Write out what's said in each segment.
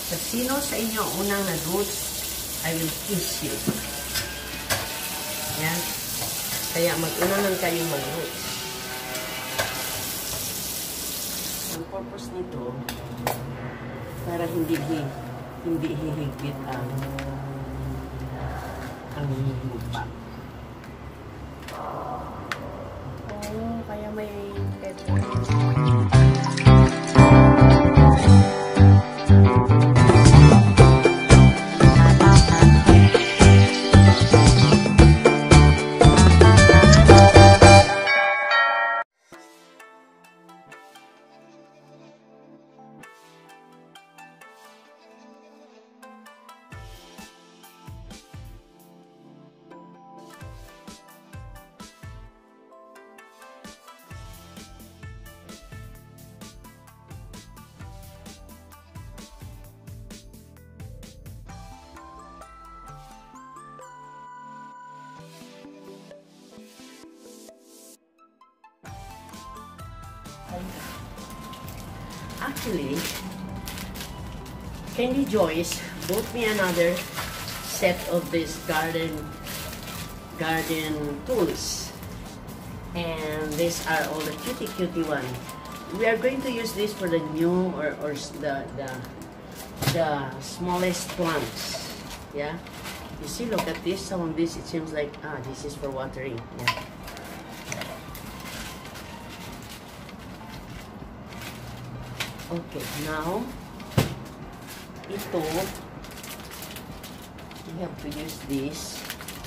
Sa sino sa inyo unang nag-roots, I will kiss you. Yan. Kaya mag-unahan kayong mag-roots. Ang purpose nito, para hindi hihigpit ang lupa. Oh, kaya may pet. Actually, Candy Joyce bought me another set of this garden tools, and these are all the cutie one. We are going to use this for the new or the smallest plants. Yeah, you see, look at this. Some of this, it seems like this is for watering. Yeah. Okay, now, ito, we have to use this.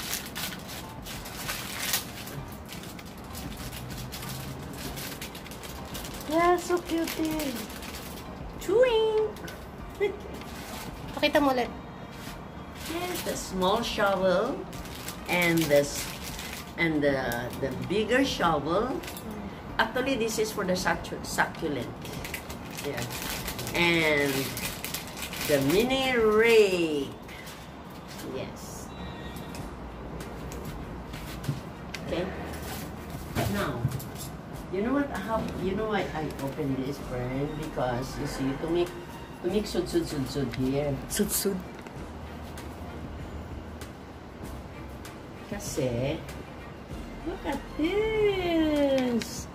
Yeah, so cute. Chewing! Pakita mo ulit. Yes, the small shovel and the bigger shovel. Actually, this is for the succulent. Yeah. And the mini rake. Yes. Okay. Now, you know what? You know why I opened this, friend? Because you see, to make sud here. Sud-sud. Kasi, look at this.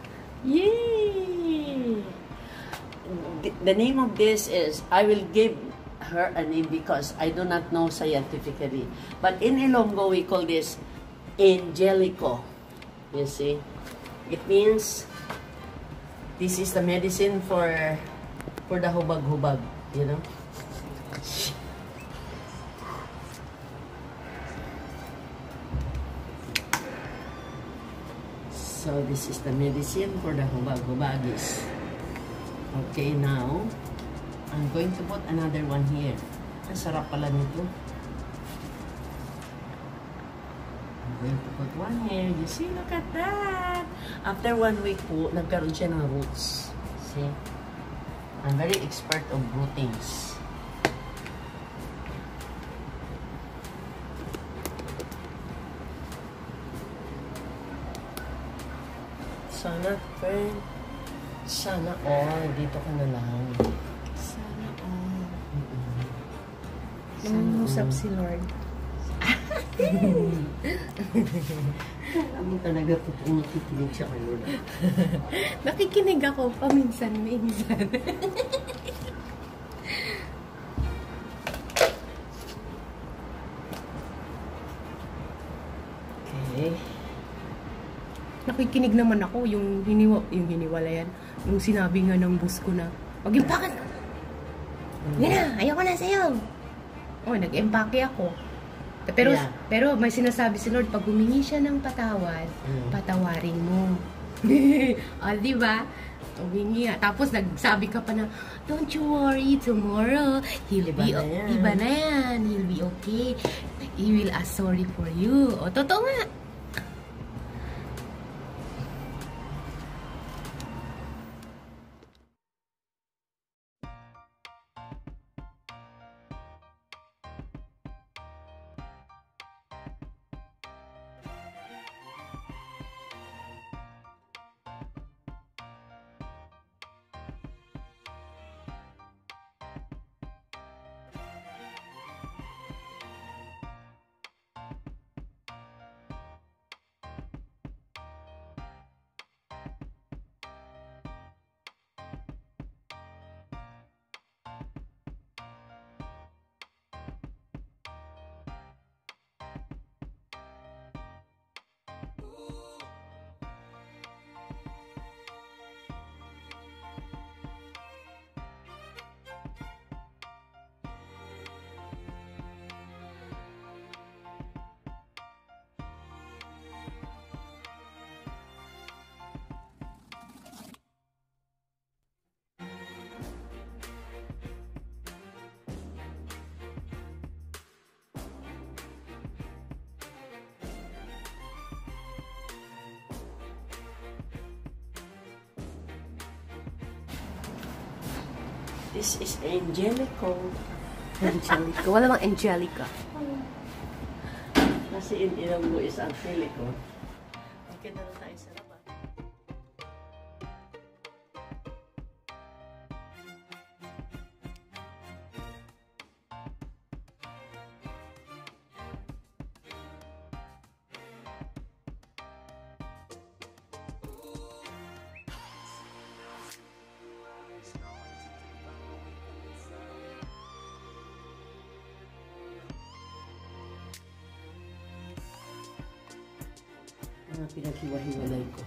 Yay! The name of this is, I will give her a name because I do not know scientifically. But in Ilonggo, we call this Angelico. You see? It means this is the medicine for the hubag-hubag, you know? So this is the medicine for the hubag-hubagis. Okay, now, I'm going to put another one here. Ang sarap pala nito. I'm going to put one here. You see, look at that. After 1 week po, nagkaroon siya ng roots. See? I'm very expert of rootings. Sana, friend. Sana all. Dito ka na lang. Sana all. Nangungusap si Lord. Alam mo talaga totoong nakikinig siya kay Lord. Nakikinig ako paminsan-minsan. Okay. Nakikinig naman ako yung hiniwalayan. Yung sinabi nga ng boss ko na, mag-impake ka. Yan na, ayoko na sa'yo. Oh, nag-impake ako. Pero, Yeah. pero may sinasabi si Lord, pag humingi siya ng patawad, patawarin mo. O, diba? Humingi nga. Tapos nagsabi ka pa na, don't you worry, tomorrow, Iba na yan. He'll be okay. He will ask sorry for you. O, totoo nga. This is Angelico. Angelica. Wala bang Angelica? Kasi in Ilonggo is Angelico. Okay na lang tayo sa labas. Mga pinaghiwa-hiwalay ko.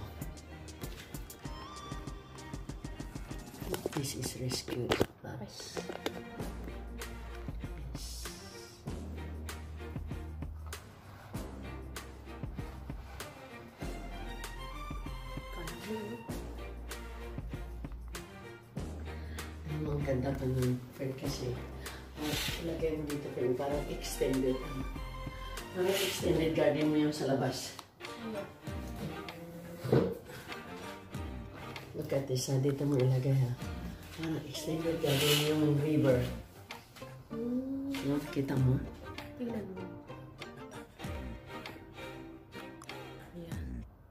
This is rescue. Yes. Ang ganda pa ng friend kasi ilagay mo dito friend, parang extended. Parang extended garden mo yung sa labas. Look at this, dito mo ilagay ha. Extended garden yung river. No, kita mo? Tingnan mo. Ayan.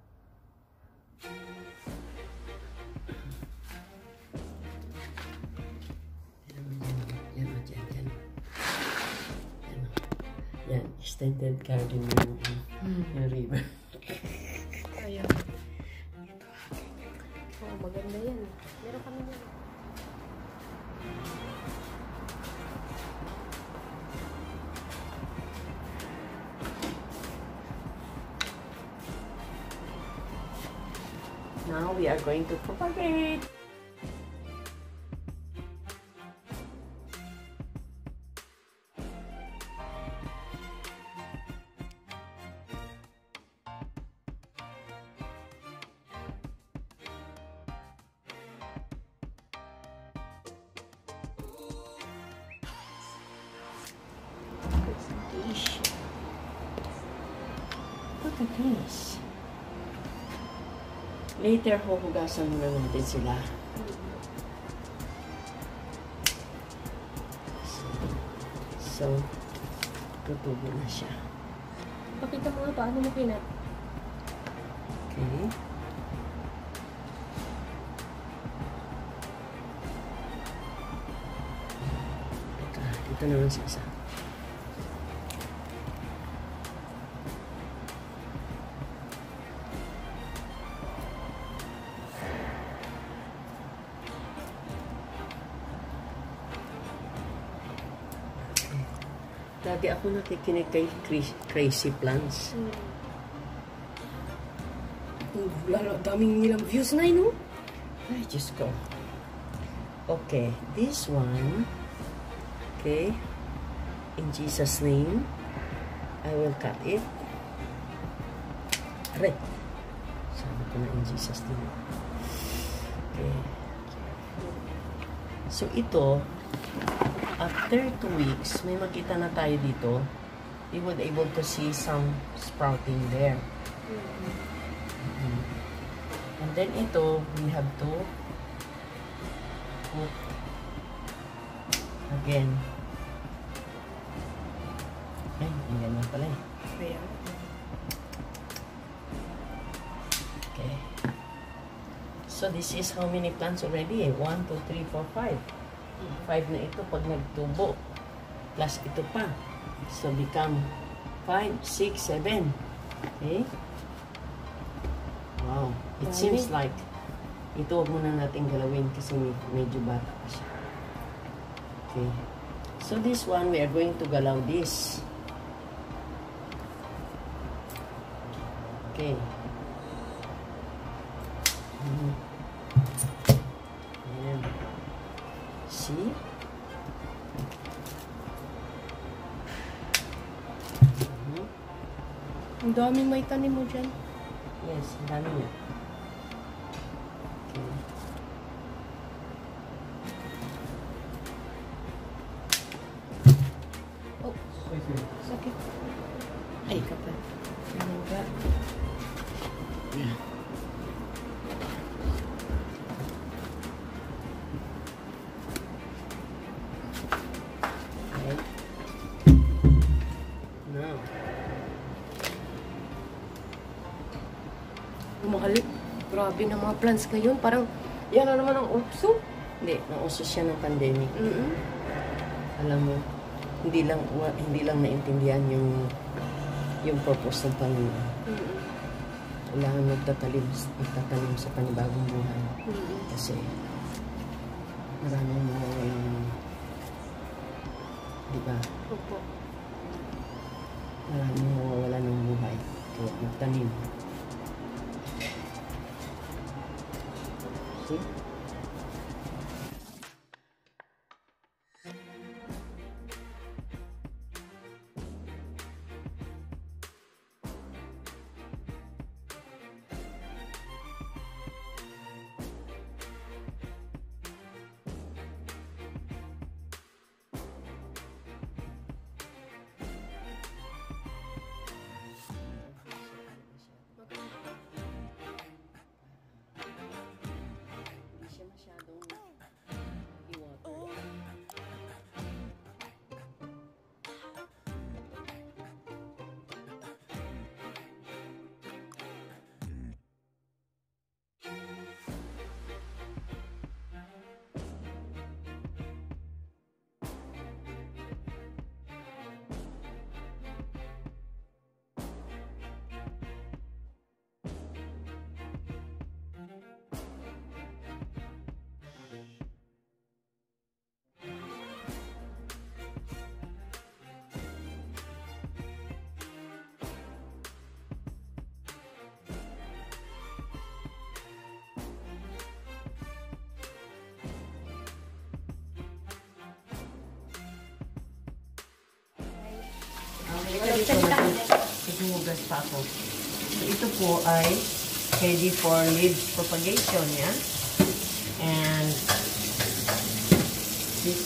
Yan o, dyan. Yan, extended garden yung river. Ayan. Oh, maganda yan. Meron kami yan. Now we are going to propagate. Look at this. Later, huhugasan muna natin sila. So, tutubo na siya. Pakita mo nga paano mo kinat. Okay. Teka, dito naman sa isa. Lagi ako nakikinig kay Crazy Plants. Lalo, daming nilang views na yun, no? Ay, Diyos ko. Okay, this one. Okay. In Jesus' name, I will cut it. Aray. Sabi ko na in Jesus' name. Okay. So, ito, after 2 weeks, may makita na tayo dito. We would able to see some sprouting there. And then ito, we have to put again. Ay, ang ganyan pala eh. Okay. So this is how many plants already? 1, 2, 3, 4, 5. 5 na ito pag nagtubo. Plus ito pa. So, become 5, 6, 7. Okay? Wow. It seems like ito huwag muna natin galawin kasi medyo bata pa siya. Okay. So, this one, we are going to galaw this. Okay. Ayan. See? Ang daming may tanim mo dyan. Yes, ang dami niya. Okay. Oh, sakit. Ay, kapal. Ano ba? Yeah. Grabe na mga plants ngayon. Parang, yan na naman ang ukso. Hindi, nauso siya ng pandemic. Mm-mm. Alam mo, hindi lang naintindihan yung purpose ng Panginoon. Mm-mm. Wala kang magtatalim sa panibagong buhay. Mm-mm. Kasi maraming mga yung, di ba? Opo. Maraming mawawala ng buhay. Kaya magtanim. See? Hindi siya masyadong i-water. Naghuhugas pa ako. So, ito po ay ready for leaves propagation, yeah? And this,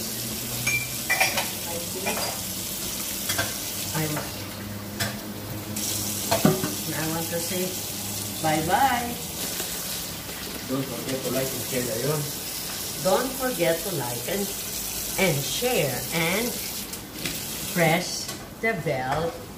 I want to say bye-bye. Don't forget to like and share ayun. Don't forget to like and share and press the bell